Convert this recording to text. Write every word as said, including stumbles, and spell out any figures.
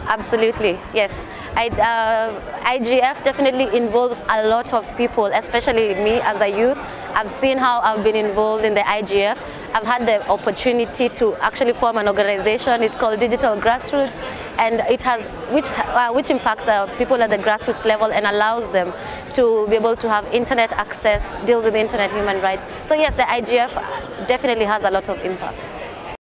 Absolutely, yes. I, uh, I G F definitely involves a lot of people, especially me as a youth. I've seen how I've been involved in the I G F. I've had the opportunity to actually form an organization. It's called Digital Grassroots, and it has which uh, which impacts uh, people at the grassroots level and allows them to be able to have internet access, deals with internet human rights. So yes, the I G F definitely has a lot of impact.